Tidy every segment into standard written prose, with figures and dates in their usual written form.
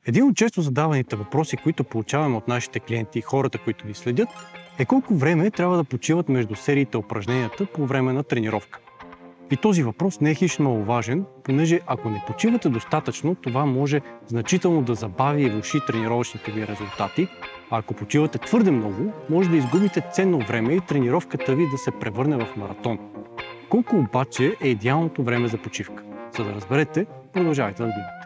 Един от често задаваните въпроси, които получаваме от нашите клиенти и хората, които ни следят, е колко време трябва да почиват между сериите упражненията по време на тренировка. И този въпрос не е хищно маловажен, понеже ако не почивате достатъчно, това може значително да забави и влоши тренировъчните ви резултати, а ако почивате твърде много, може да изгубите ценно време и тренировката ви да се превърне в маратон. Колко обаче е идеалното време за почивка? За да разберете, продължавайте да гледате.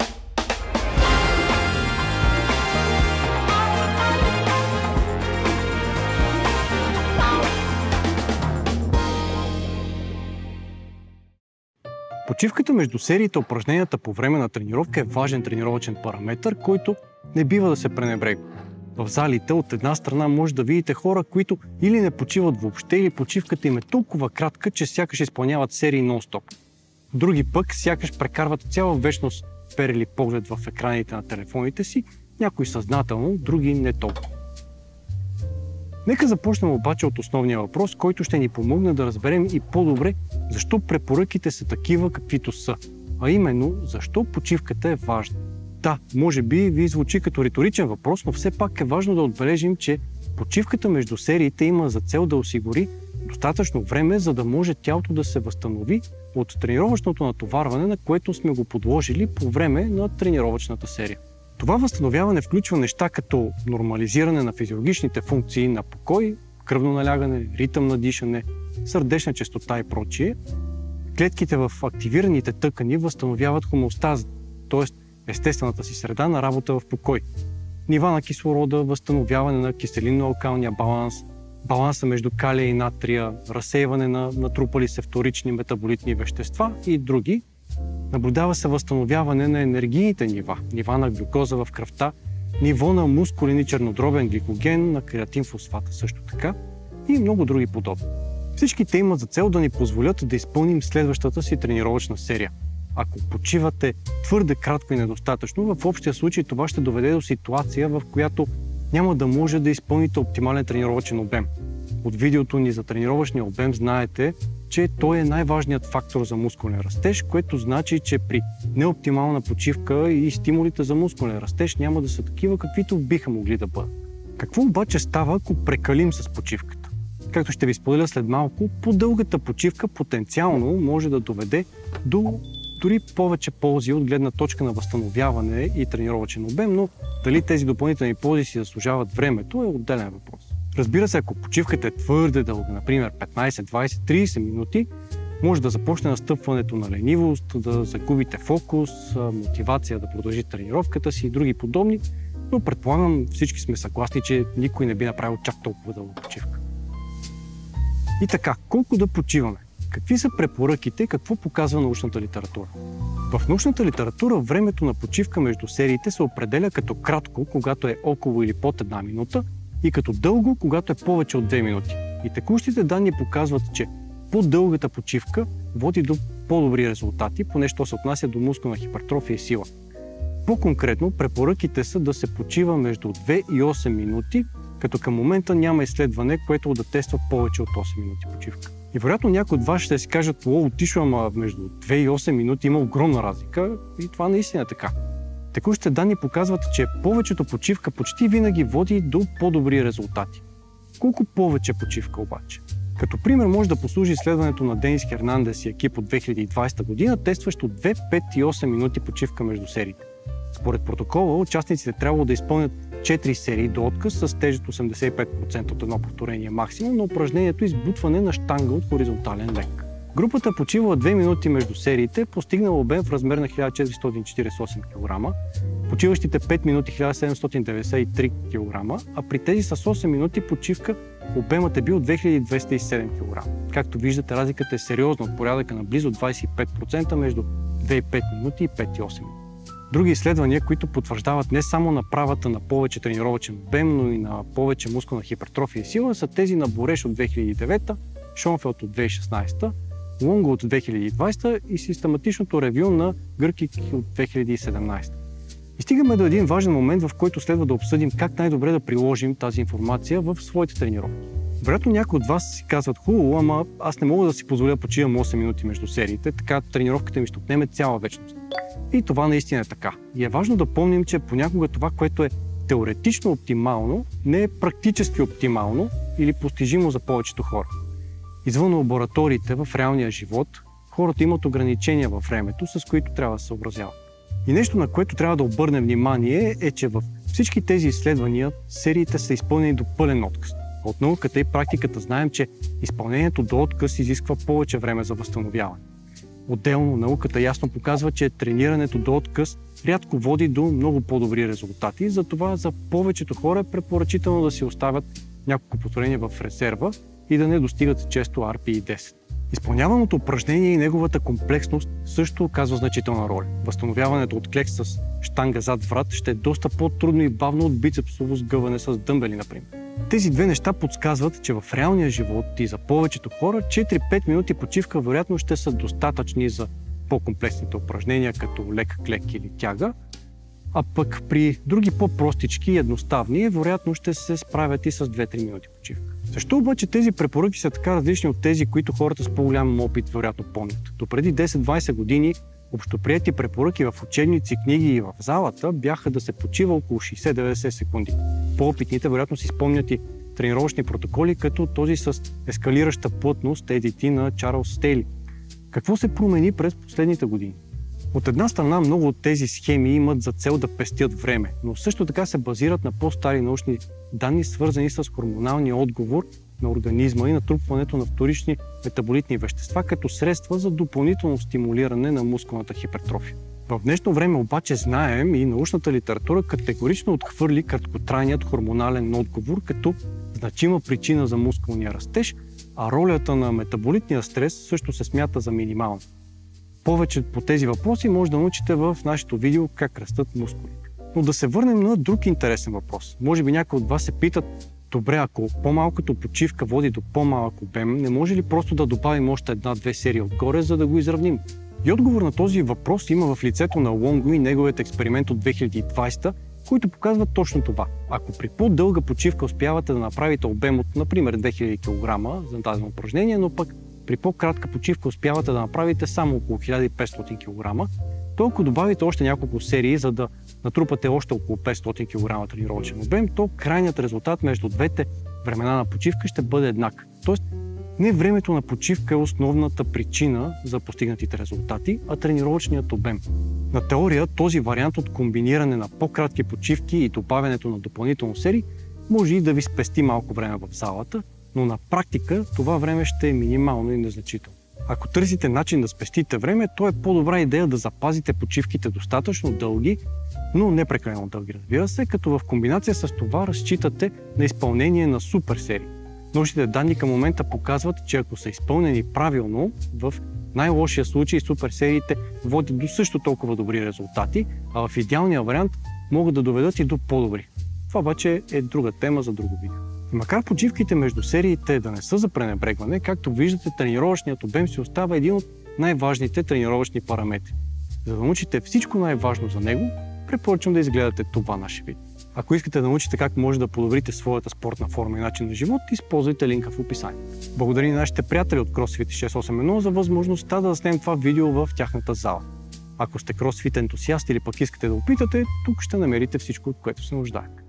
Почивката между сериите упражненията по време на тренировка е важен тренировъчен параметър, който не бива да се пренебрегва. В залите от една страна може да видите хора, които или не почиват въобще, или почивката им е толкова кратка, че сякаш изпълняват серии нон-стоп. Други пък сякаш прекарват цяла вечност перили поглед в екраните на телефоните си, някои съзнателно, други не толкова. Нека започнем обаче от основния въпрос, който ще ни помогне да разберем и по-добре защо препоръките са такива, каквито са, а именно защо почивката е важна. Да, може би ви звучи като риторичен въпрос, но все пак е важно да отбележим, че почивката между сериите има за цел да осигури достатъчно време, за да може тялото да се възстанови от тренировъчното натоварване, на което сме го подложили по време на тренировъчната серия. Това възстановяване включва неща като нормализиране на физиологичните функции на покой, кръвно налягане, ритъм на дишане, сърдечна честота и прочие. Клетките в активираните тъкани възстановяват хомеостаза, т.е. естествената си среда на работа в покой. Нива на кислорода, възстановяване на киселинно-алкалния баланс, баланса между калия и натрия, разсейване на натрупали се вторични метаболитни вещества и други. Наблюдава се възстановяване на енергийните нива на глюкоза в кръвта, ниво на мускулен и чернодробен гликоген, на креатин фосфата също така и много други подобни. Всички те имат за цел да ни позволят да изпълним следващата си тренировъчна серия. Ако почивате твърде кратко и недостатъчно, в общия случай това ще доведе до ситуация, в която няма да може да изпълните оптимален тренировъчен обем. От видеото ни за тренировъчния обем знаете, че той е най-важният фактор за мускулен растеж, което значи, че при неоптимална почивка и стимулите за мускулен растеж няма да са такива, каквито биха могли да бъдат. Какво обаче става, ако прекалим с почивката? Както ще ви споделя след малко, по-дългата почивка потенциално може да доведе до дори повече ползи от гледна точка на възстановяване и тренировъчен обем, но дали тези допълнителни ползи си заслужават времето е отделен въпрос. Разбира се, ако почивката е твърде дълга, например 15, 20, 30 минути, може да започне настъпването на ленивост, да загубите фокус, мотивация да продължи тренировката си и други подобни, но предполагам всички сме съгласни, че никой не би направил чак толкова дълга почивка. И така, колко да почиваме? Какви са препоръките, какво показва научната литература? В научната литература времето на почивка между сериите се определя като кратко, когато е около или под 1 минута, и като дълго, когато е повече от 2 минути. И текущите данни показват, че по-дългата почивка води до по-добри резултати, поне що се отнася до мускулна хипертрофия и сила. По-конкретно, препоръките са да се почива между 2 и 8 минути, като към момента няма изследване, което да тества повече от 8 минути почивка. И вероятно някои от вас ще си кажат, отишла, ама между 2 и 8 минути има огромна разлика и това наистина е така. Текущите данни показват, че повечето почивка почти винаги води до по-добри резултати. Колко повече почивка обаче? Като пример може да послужи изследването на Денис Хернандес и екип от 2020 година, тестващо 2, 5 и 8 минути почивка между сериите. Според протокола, участниците трябвало да изпълнят 4 серии до отказ с тежест 85% от едно повторение максимум на упражнението избутване на щанга от хоризонтален лек. Групата почивала 2 минути между сериите, постигнала обем в размер на 1448 кг, почиващите 5 минути 1793 кг, а при тези с 8 минути почивка обемът е бил 2207 кг. Както виждате, разликата е сериозна от порядъка на близо 25% между 2 и 5 минути и 5 и 8 минути. Други изследвания, които потвърждават не само направата на повече тренировъчен обем, но и на повече мускулна хипертрофия и сила, са тези на Бореш от 2009, Шонфелд от 2016, Лонго от 2020 и систематичното ревю на Гъркик от 2017. И стигаме до един важен момент, в който следва да обсъдим как най-добре да приложим тази информация в своите тренировки. Вероятно някои от вас си казват: хубаво, ама аз не мога да си позволя почивам 8 минути между сериите, така тренировката ми ще отнеме цяла вечност. И това наистина е така. И е важно да помним, че понякога това, което е теоретично оптимално, не е практически оптимално или постижимо за повечето хора. Извън лабораториите, в реалния живот, хората имат ограничения във времето, с които трябва да се съобразяват. И нещо, на което трябва да обърнем внимание, е, че във всички тези изследвания сериите са изпълнени до пълен отказ. От науката и практиката знаем, че изпълнението до отказ изисква повече време за възстановяване. Отделно науката ясно показва, че тренирането до отказ рядко води до много по-добри резултати, затова за повечето хора е препоръчително да си оставят няколко повторения в резерва и да не достигат често RPE-10. Изпълняваното упражнение и неговата комплексност също оказва значителна роля. Възстановяването от клек с щанга зад врат ще е доста по-трудно и бавно от бицепсово сгъване с дъмбели, например. Тези две неща подсказват, че в реалния живот и за повечето хора 4-5 минути почивка вероятно ще са достатъчни за по-комплексните упражнения, като лек клек или тяга, а пък при други по-простички и едноставни, вероятно ще се справят и с 2-3 минути почивка. Защо обаче тези препоръки са така различни от тези, които хората с по-голям опит вероятно помнят? Допреди 10-20 години общоприети препоръки в учебници, книги и в залата бяха да се почива около 60-90 секунди. По-опитните вероятно си спомнят и тренировъчни протоколи, като този с ескалираща плътност EDT на Чарлз Стейли. Какво се промени през последните години? От една страна много от тези схеми имат за цел да пестят време, но също така се базират на по-стари научни данни, свързани с хормоналния отговор на организма и натрупването на вторични метаболитни вещества като средства за допълнително стимулиране на мускулната хипертрофия. В днешно време обаче знаем и научната литература категорично отхвърли краткотрайният хормонален отговор като значима причина за мускулния растеж, а ролята на метаболитния стрес също се смята за минимална. Повече по тези въпроси може да научите в нашето видео как растат мускулите. Но да се върнем на друг интересен въпрос. Може би някои от вас се питат: добре, ако по-малката почивка води до по-малък обем, не може ли просто да добавим още една-две серии отгоре, за да го изравним? И отговор на този въпрос има в лицето на Лонго и неговият експеримент от 2020, които показват точно това. Ако при по-дълга почивка успявате да направите обем от, например, 2000 кг за дадено упражнение, но пък при по-кратка почивка успявате да направите само около 1500 кг, то ако добавите още няколко серии, за да натрупате още около 500 кг тренировъчен обем, то крайният резултат между двете времена на почивка ще бъде еднакъв. Тоест, не времето на почивка е основната причина за постигнатите резултати, а тренировъчният обем. На теория този вариант от комбиниране на по-кратки почивки и добавянето на допълнително серии може и да ви спести малко време в залата, но на практика това време ще е минимално и незначително. Ако търсите начин да спестите време, то е по-добра идея да запазите почивките достатъчно дълги, но не прекалено дълги, разбира се, като в комбинация с това разчитате на изпълнение на супер серии. Научните данни към момента показват, че ако са изпълнени правилно, в най-лошия случай супер сериите водят до също толкова добри резултати, а в идеалния вариант могат да доведат и до по-добри. Това обаче е друга тема за друго видео. И макар почивките между сериите да не са за пренебрегване, както виждате, тренировъчният обем си остава един от най-важните тренировъчни параметри. За да научите всичко най-важно за него, препоръчвам да изгледате това наше видео. Ако искате да научите как може да подобрите своята спортна форма и начин на живот, използвайте линка в описанието. Благодаря на нашите приятели от CrossFit 681 за възможността да заснем това видео в тяхната зала. Ако сте CrossFit ентусиаст или пък искате да опитате, тук ще намерите всичко, от което се нуждаете.